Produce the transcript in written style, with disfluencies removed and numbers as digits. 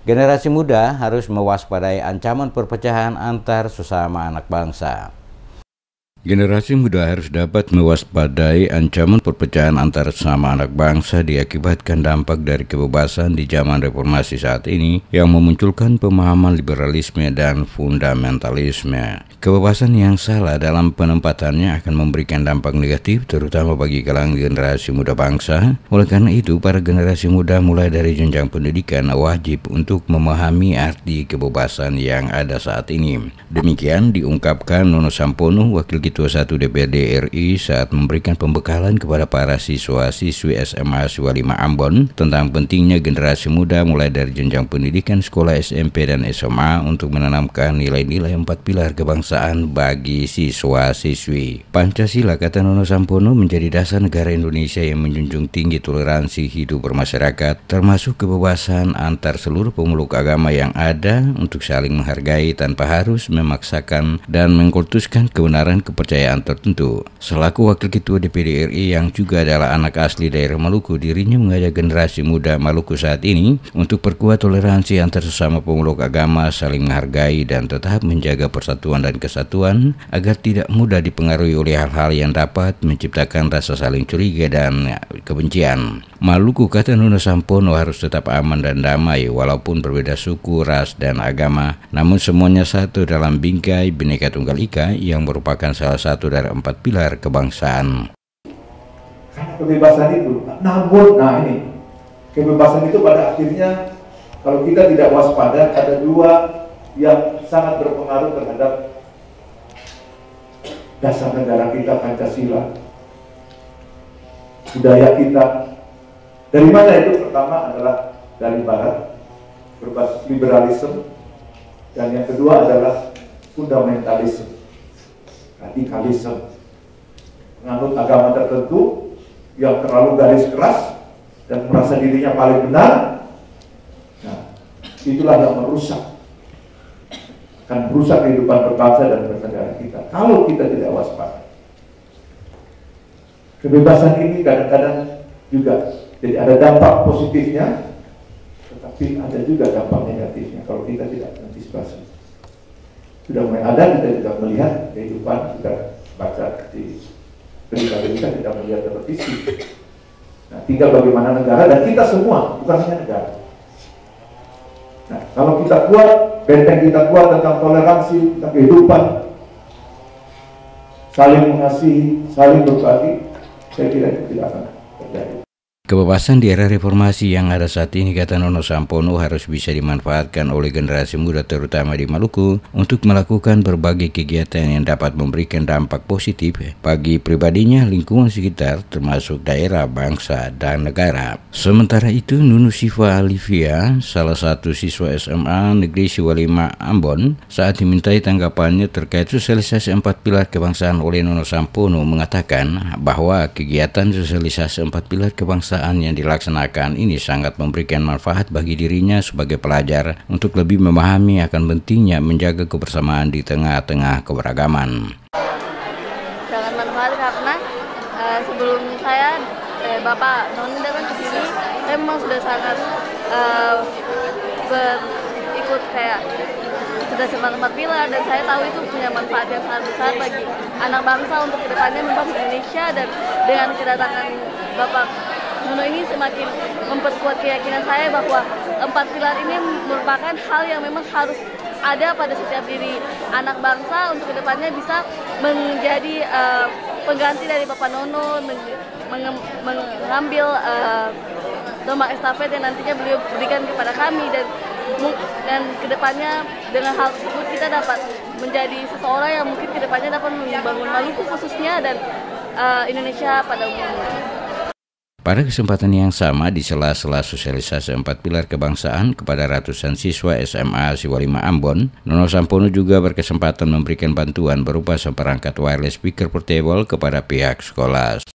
Generasi muda harus mewaspadai ancaman perpecahan antar sesama anak bangsa. Generasi muda harus dapat mewaspadai ancaman perpecahan antar sesama anak bangsa diakibatkan dampak dari kebebasan di zaman reformasi saat ini yang memunculkan pemahaman liberalisme dan fundamentalisme. Kebebasan yang salah dalam penempatannya akan memberikan dampak negatif terutama bagi kalangan generasi muda bangsa. Oleh karena itu, para generasi muda mulai dari jenjang pendidikan wajib untuk memahami arti kebebasan yang ada saat ini. Demikian diungkapkan Nono Sampono, Wakil Ketua 1 DPRD RI saat memberikan pembekalan kepada para siswa-siswi SMA Siwa 5 Ambon tentang pentingnya generasi muda mulai dari jenjang pendidikan sekolah SMP dan SMA untuk menanamkan nilai-nilai 4 pilar kebangsaan bagi siswa-siswi. Pancasila, kata Nono Sampono, menjadi dasar negara Indonesia yang menjunjung tinggi toleransi hidup bermasyarakat, termasuk kebebasan antar seluruh pemeluk agama yang ada untuk saling menghargai tanpa harus memaksakan dan mengkultuskan kebenaran kepercayaan tertentu. Selaku Wakil Ketua DPD RI yang juga adalah anak asli daerah Maluku, dirinya mengajak generasi muda Maluku saat ini untuk perkuat toleransi antar sesama pemeluk agama, saling menghargai dan tetap menjaga persatuan dan kesatuan agar tidak mudah dipengaruhi oleh hal-hal yang dapat menciptakan rasa saling curiga dan kebencian. Maluku, kata Nono Sampono, harus tetap aman dan damai walaupun berbeda suku, ras, dan agama, namun semuanya satu dalam bingkai Bhinneka Tunggal Ika yang merupakan salah satu dari 4 pilar kebangsaan. Kebebasan itu, namun, kebebasan itu pada akhirnya kalau kita tidak waspada, ada dua yang sangat berpengaruh terhadap dasar negara kita, Pancasila, budaya kita. Dari mana itu? Pertama adalah dari Barat, berbasis liberalisme, dan yang kedua adalah fundamentalisme, radikalisme, menganut agama tertentu yang terlalu garis keras dan merasa dirinya paling benar. Nah, itulah yang akan merusak kehidupan berbangsa dan bernegara kita kalau kita tidak waspada. Kebebasan ini kadang-kadang juga jadi ada dampak positifnya, tetapi ada juga dampak negatifnya kalau kita tidak antisipasi. Sudah mulai ada, kita juga melihat kehidupan, kita baca di berita-berita, kita melihat televisi. Nah, tinggal bagaimana negara dan kita semua, bukan hanya negara. Nah, kalau kita kuat, benteng kita kuat tentang toleransi, tentang kehidupan, saling mengasihi, saling berbagi, saya kira itu tidak akan terjadi. Kebebasan di era reformasi yang ada saat ini, kata Nono Sampono, harus bisa dimanfaatkan oleh generasi muda terutama di Maluku untuk melakukan berbagai kegiatan yang dapat memberikan dampak positif bagi pribadinya, lingkungan sekitar, termasuk daerah, bangsa, dan negara. Sementara itu, Nunu Siva Alivia, salah satu siswa SMA Negeri Siwa 5 Ambon, saat dimintai tanggapannya terkait sosialisasi 4 pilar kebangsaan oleh Nono Sampono, mengatakan bahwa kegiatan sosialisasi 4 pilar kebangsaan yang dilaksanakan ini sangat memberikan manfaat bagi dirinya sebagai pelajar untuk lebih memahami akan pentingnya menjaga kebersamaan di tengah-tengah keberagaman. Sangat manfaat karena sebelum saya Bapak Noni datang ke sini, saya memang sudah sangat ikut kayak sudah sempat pilar, dan saya tahu itu punya manfaat yang sangat besar bagi anak bangsa untuk kedepannya membangun Indonesia. Dan dengan kedatangan Bapak Nono ini semakin memperkuat keyakinan saya bahwa 4 pilar ini merupakan hal yang memang harus ada pada setiap diri anak bangsa untuk kedepannya bisa menjadi pengganti dari Bapak Nono, mengambil tombak estafet yang nantinya beliau berikan kepada kami, dan kedepannya dengan hal tersebut kita dapat menjadi seseorang yang mungkin kedepannya dapat membangun Maluku khususnya dan Indonesia pada umumnya. Pada kesempatan yang sama, di sela-sela sosialisasi 4 pilar kebangsaan kepada ratusan siswa SMA Siwa 5 Ambon, Nono Sampono juga berkesempatan memberikan bantuan berupa seperangkat wireless speaker portable kepada pihak sekolah.